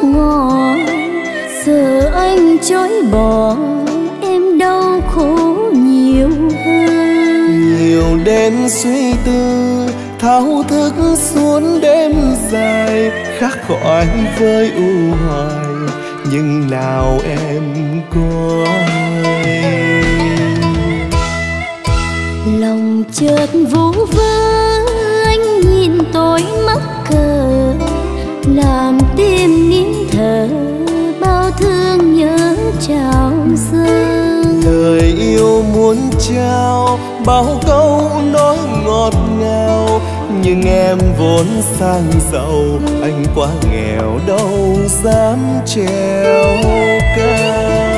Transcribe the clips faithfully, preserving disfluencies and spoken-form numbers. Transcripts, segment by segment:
ngỏ, giờ anh chối bỏ em đau khổ nhiều hơn. Nhiều đêm suy tư thao thức suốt đêm dài, khắc khoải với u hoài nhưng nào em có hay. Lòng chợt vu vơ anh nhìn tôi mắc cờ, làm tim nín thở bao thương nhớ trào dâng. Lời yêu muốn trao bao câu nói ngọt ngào, nhưng em vốn sang giàu, anh quá nghèo đâu dám trèo cao.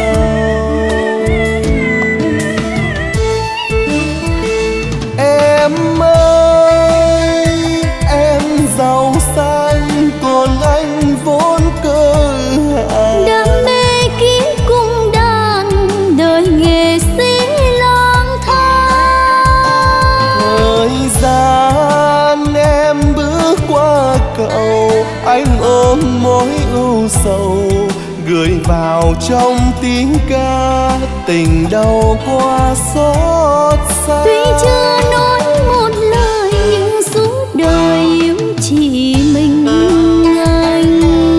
Em ơi, em giàu sang còn anh vốn cơ hại. Đam mê kiếm cung đàn, đời nghệ sĩ lang thang. Thời gian em bước qua cầu, anh ôm mối ưu sầu, gửi vào trong tiếng ca tình đau qua xót xa. Tuy chưa nói một lời nhưng suốt đời yêu chỉ mình anh.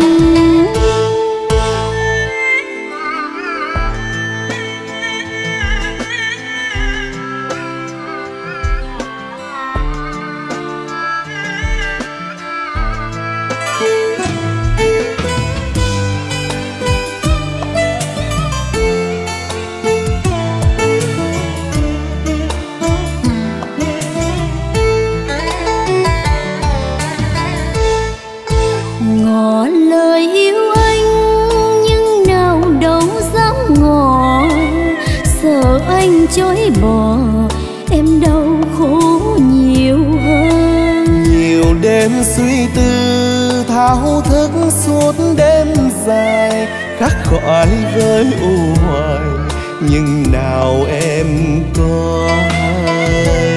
Ngỏ lời yêu anh nhưng nào đâu dám ngỏ, sợ anh chối bỏ em đau khổ nhiều hơn. Nhiều đêm suy tư thao thức suốt đêm dài, khắc khoải với u hoài nhưng nào em có hay.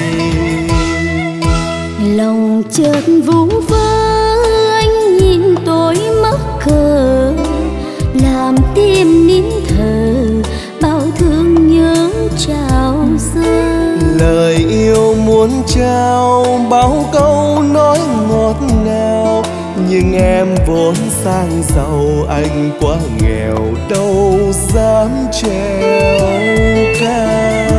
Lòng chợt vu vơ anh nhìn tôi mắc cờ, làm tim nín thở bao thương nhớ trào dâng. Lời yêu muốn trao bao câu nói ngọt ngào, nhưng em vốn sang giàu, anh quá nghèo đâu dám trèo cao.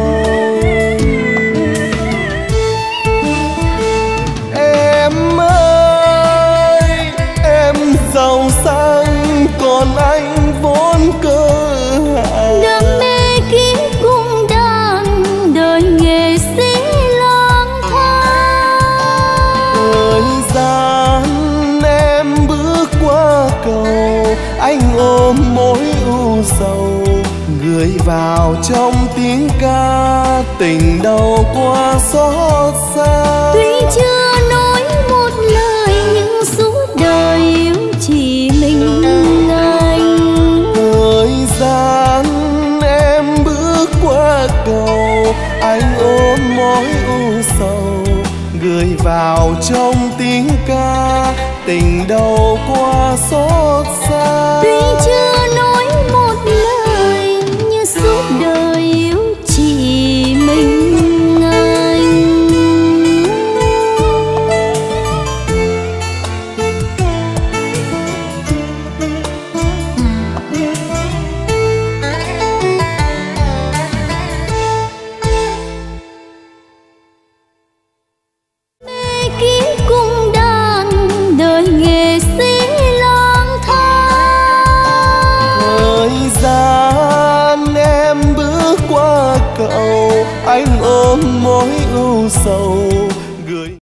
Em ơi, em giàu sang còn anh vốn cơ hại. Đam mê kiếm cung đàn, đời nghệ sĩ lang thang. Thời gian em bước qua cầu, anh ôm mối u sầu, gửi vào trong tiếng ca tình đau qua xót xa. Tuy chưa nói một lời nhưng suốt đời yêu chỉ mình anh. Thời gian em bước qua cầu, anh ôm mối u sầu, gửi vào trong tiếng ca tình đau qua xót xa. Tuy chưa nói một lời nhưng suốt đời yêu chỉ mình anh. Mê kiếm cung đàn, đời nghệ sĩ lang thang. Thời gian em bước qua cầu, anh ôm mối ưu sầu,